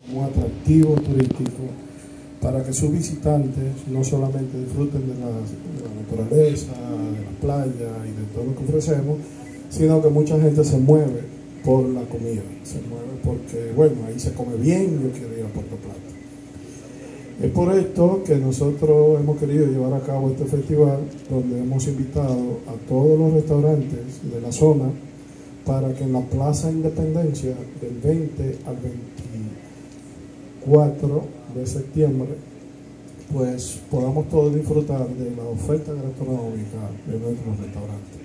un atractivo turístico para que sus visitantes no solamente disfruten de la naturaleza, de la playa y de todo lo que ofrecemos, sino que mucha gente se mueve por la comida, se mueve porque, bueno, ahí se come bien, yo quiero ir a Puerto Plata. Es por esto que nosotros hemos querido llevar a cabo este festival, donde hemos invitado a todos los restaurantes de la zona para que en la Plaza Independencia del 20 al 24 de septiembre pues podamos todos disfrutar de la oferta gastronómica de nuestros restaurantes.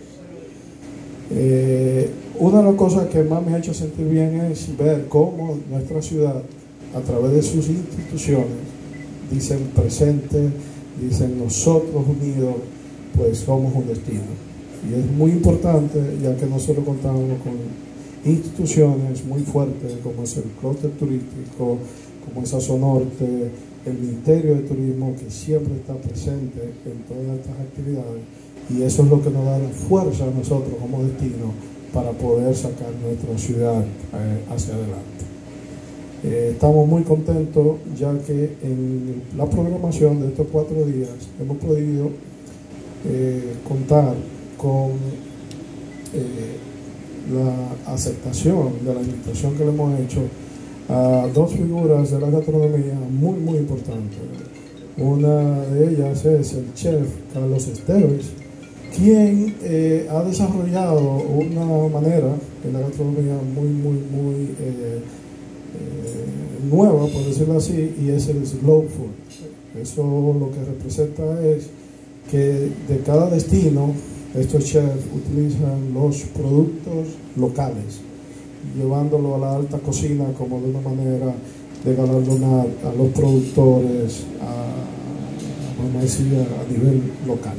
Una de las cosas que más me ha hecho sentir bien es ver cómo nuestra ciudad, a través de sus instituciones, dicen presente, dicen nosotros unidos, pues somos un destino. Y es muy importante, ya que nosotros contamos con instituciones muy fuertes, como es el clúster turístico, como es Azonorte, el Ministerio de Turismo, que siempre está presente en todas estas actividades, y eso es lo que nos da la fuerza a nosotros como destino para poder sacar nuestra ciudad hacia adelante. Estamos muy contentos, ya que en la programación de estos 4 días hemos podido contar con la aceptación de la invitación que le hemos hecho a 2 figuras de la gastronomía muy, muy importantes. Una de ellas es el chef Carlos Esteves, quien ha desarrollado una manera en la gastronomía muy nueva, por decirlo así, y es el slow food. Eso lo que representa es que de cada destino estos chefs utilizan los productos locales, llevándolo a la alta cocina como de una manera de galardonar a los productores vamos a decir, a nivel local.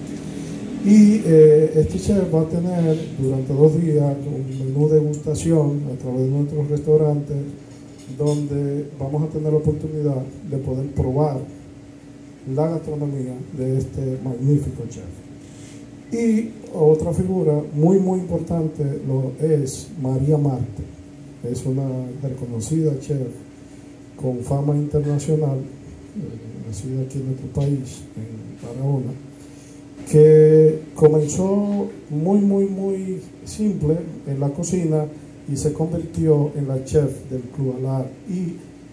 Y este chef va a tener durante 2 días un menú de degustación a través de nuestros restaurantes, donde vamos a tener la oportunidad de poder probar la gastronomía de este magnífico chef. Y otra figura muy importante es María Marte. Es una reconocida chef con fama internacional, nacida aquí en nuestro país, en Barahona, que comenzó muy simple en la cocina y se convirtió en la chef del Club Alar, y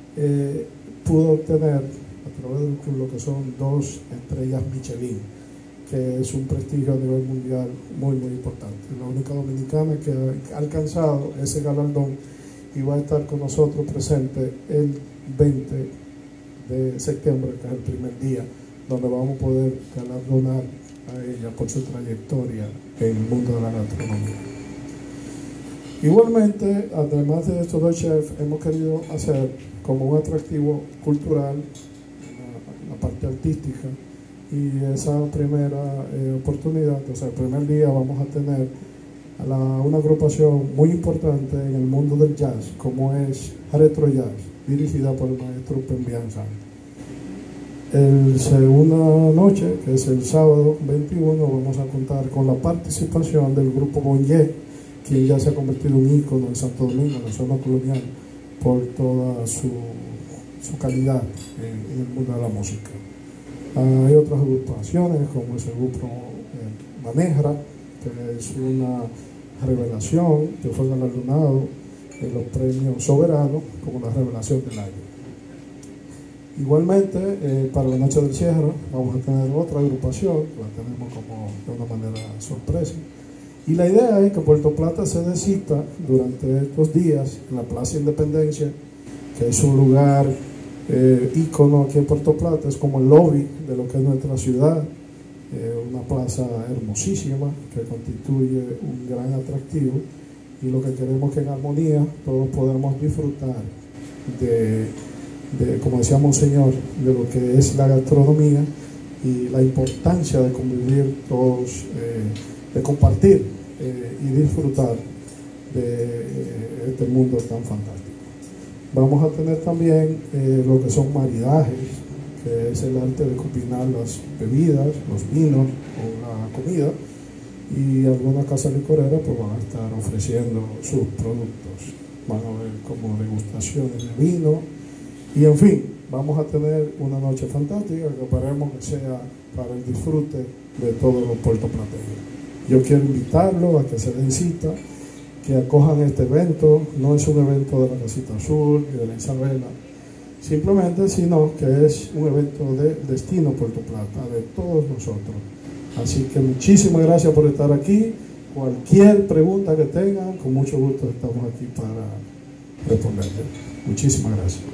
pudo obtener a través del club lo que son 2 estrellas Michelin, que es un prestigio a nivel mundial muy importante. La única dominicana que ha alcanzado ese galardón, y va a estar con nosotros presente el 20 de septiembre, que es el primer día, donde vamos a poder galardonar a ella por su trayectoria en el mundo de la gastronomía. Igualmente, además de estos 2 chefs, hemos querido hacer como un atractivo cultural la parte artística, y esa primera oportunidad, o sea, el primer día vamos a tener una agrupación muy importante en el mundo del jazz, como es Retro Jazz, dirigida por el maestro Pembian Santos. El segunda noche, que es el sábado 21, vamos a contar con la participación del grupo Bonje, quien ya se ha convertido en un ícono en Santo Domingo, en la zona colonial, por toda su calidad en el mundo de la música. Hay otras agrupaciones, como es el grupo Manejra, que es una revelación que fue galardonado en los premios soberanos como la revelación del año. Igualmente, para la noche del cierre vamos a tener otra agrupación, la tenemos como de una manera sorpresa. Y la idea es que Puerto Plata se dé cita durante estos días en la Plaza Independencia, que es un lugar ícono aquí en Puerto Plata, es como el lobby de lo que es nuestra ciudad, una plaza hermosísima que constituye un gran atractivo, y lo que queremos es que en armonía todos podamos disfrutar como decía Monseñor, de lo que es la gastronomía y la importancia de convivir todos, de compartir y disfrutar de este mundo tan fantástico. Vamos a tener también lo que son maridajes, que es el arte de combinar las bebidas, los vinos con la comida, y algunas casas licoreras pues van a estar ofreciendo sus productos. van a ver como degustaciones de vino y en fin, vamos a tener una noche fantástica que esperemos que sea para el disfrute de todos los puertoplateños. Yo quiero invitarlos a que se den cita, que acojan este evento. No es un evento de la Casita Azul ni de la Isabela, simplemente, sino que es un evento de Destino Puerto Plata, de todos nosotros. Así que muchísimas gracias por estar aquí. Cualquier pregunta que tengan, con mucho gusto estamos aquí para responderles. Muchísimas gracias.